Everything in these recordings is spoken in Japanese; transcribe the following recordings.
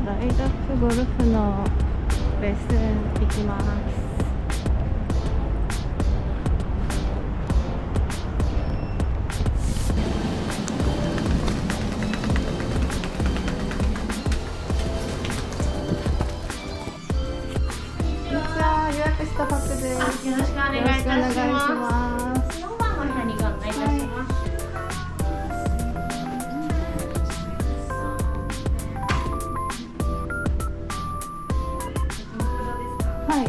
ライドアップゴルフのレッスン行きます。予約したパックです。 よろしくお願いいたします。4番の部屋にご案内いたします。 はい。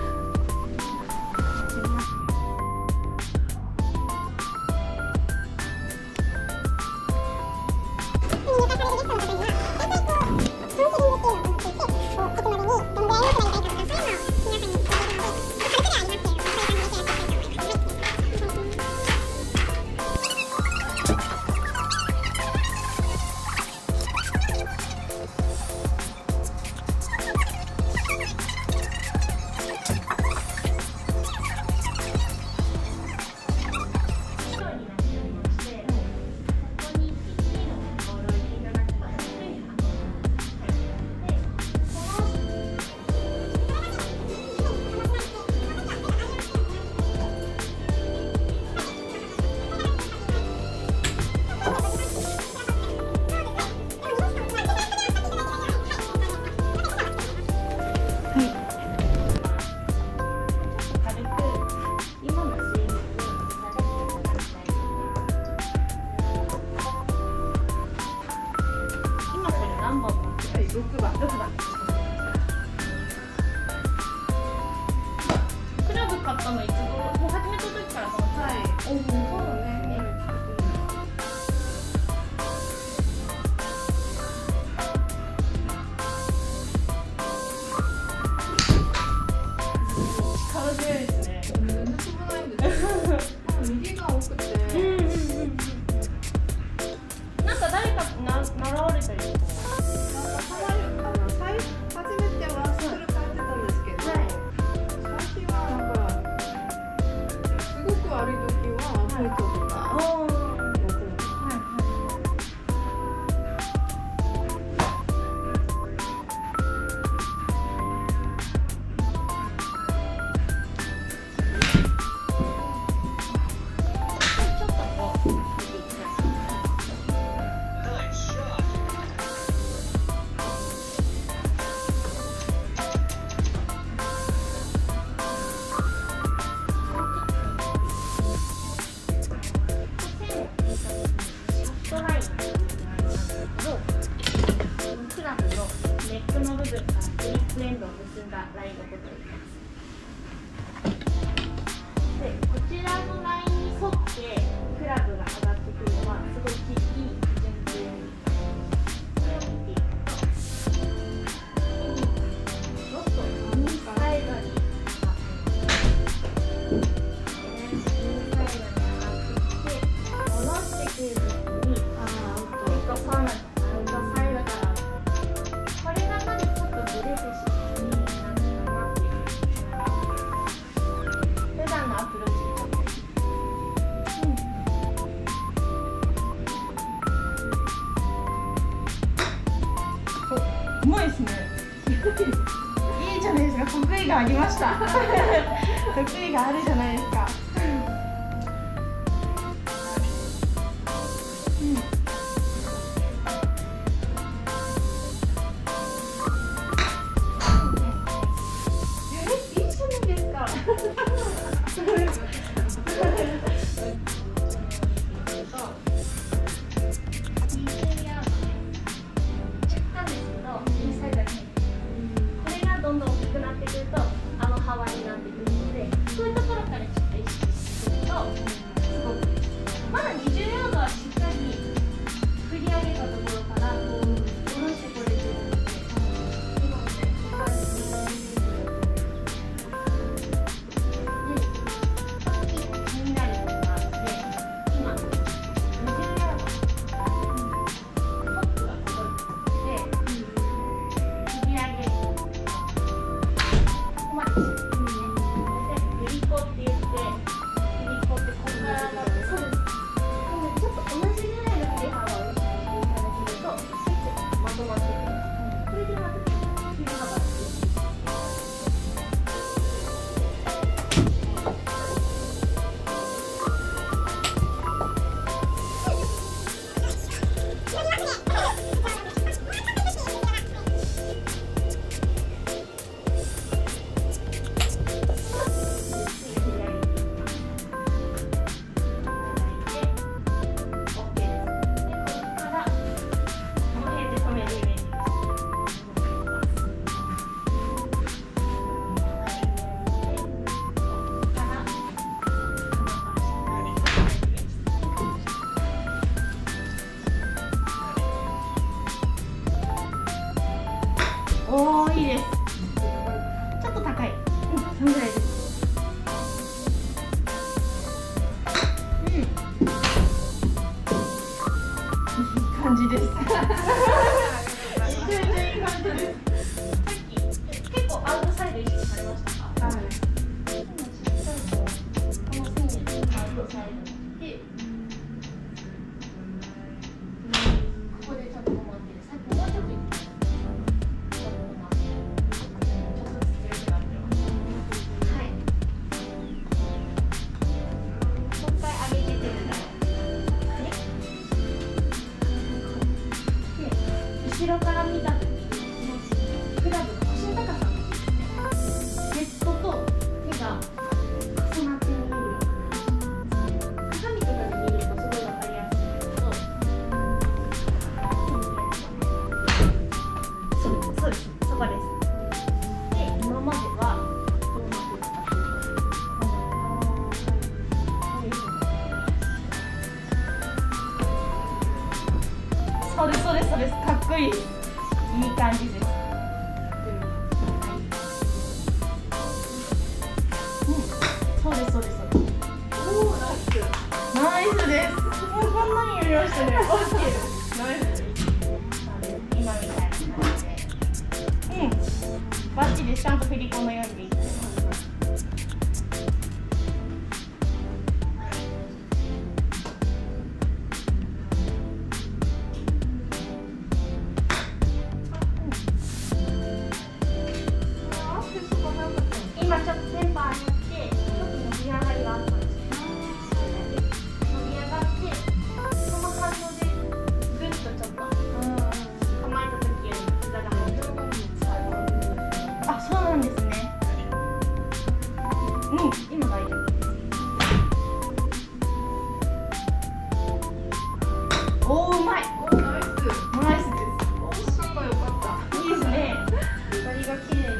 6番。クラブ買ったのいつ頃？もう始めた時からこの。はい。そうね。力強いですね。全然飛ばないんですよ。右が多くて。なんか誰か習われたりとか。ネックの部分からグリップエンドを結んだラインのことを言います。で、こちらのラインに沿ってクラブが上がってくるのはすごいいい順調に。これを見ていくと、ちょっと右サイドに右サイドに上がってきて、戻してくるときにアウトサイドから。うまいですね。いいじゃないですか。得意がありました。得意があるじゃないですか。いいじゃないですか。どんどん大きくなってくると幅になってくるので、そういうところからちょっと意識おお、いいです。ちょっと高い。そのぐらいです。いい感じです。いい感じです。さっき結構アウトサイド意識されましたか？はい。この線でアウトサイドで、ここでちょっと止まってる。さっきもうちょっと行って。後ろから見たときにクラブの腰の高さヘッドと手が重なって見えるような鏡とかで見るとすごい分かりやすいんですけど、そうです、そこです。で、今まではどうなってたかそうです、そうです、そうです。かっこいい。いい感じです。そうです、そうです、そうです。おお、ナイス。ナイスです。もうこんなにやりましたね。オッケー。ナイスです。今みたいな感じで。バッチリちゃんと振り子のようにできてます。今ちょっとテンパーによってちょっと伸び上がりがあったんですよ。伸び上がってその反動でぐっとちょっと構えた時より膝が入る。あ、そうなんですね。今大丈夫です。おー、うまい。 お、ナイス。 ナイスです。 お、シーンが良かった。 いいですね。左が綺麗に。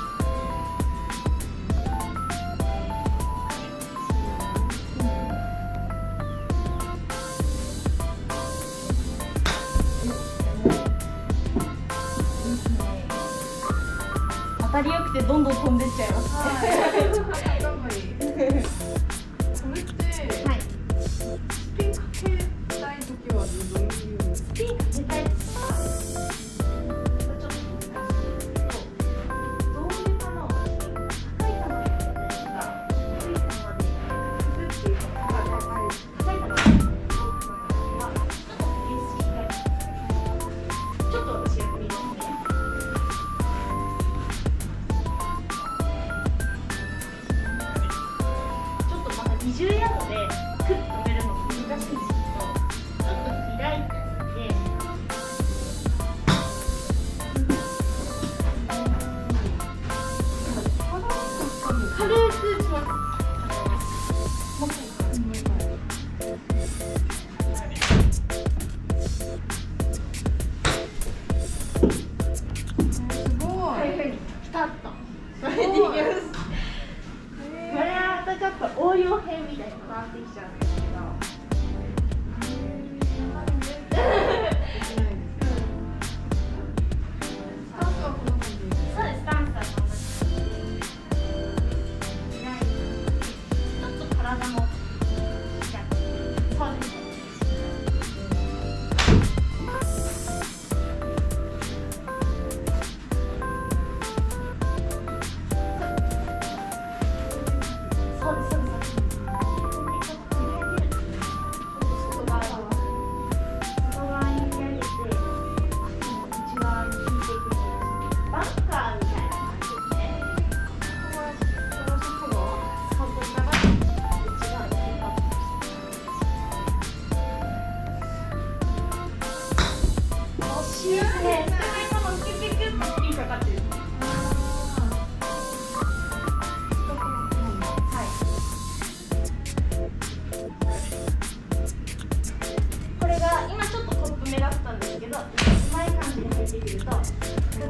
当たりよくてどんどん飛んでっちゃいます。 はい。頑張り。それって、 はい。 スピンかけたいときはどういう？ スピンかけたいときはちょっと難しいけど、どういう球を高い球をやりたいとか、低い球で低くっていうか高い球はちょっとベースしっかり。ちょっと私やってみますね。20ヤードでクッと止めるの難しいんですけど、ちょっと開いてみて、軽く打ちます。もう一回。 すごい。 こういうふうにピタッとそれでいきます。これはまたちょっと応用編みたいに変わってきちゃうんですけど。 スタンスはこの感じ。 そうです、スタンスはこんな感じ。ちょっと体もしちゃって。そうです。そうです、そうです。外側に引き上げて、内側に引いていく。バンカーみたいな感じですね。外から内側に引っ張って惜しいですね。今のキュキュキュッとスピンかかってる。これが今ちょっとトップ目だったんですけど、前感じで入ってくると、ぐっと高くて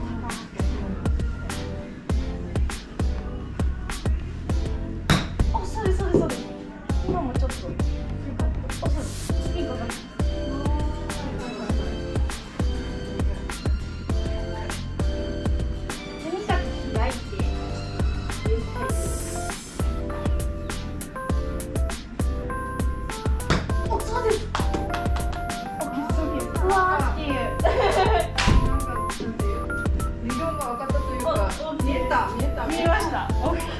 あ、そうです、そうです、そうです。今もちょっとよかった。あ、そうです。スピンかかって。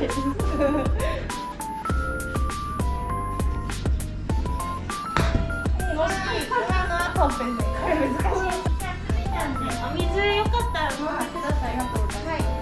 本編でこれ難しい。 お水よかったら飲んでください。 はい。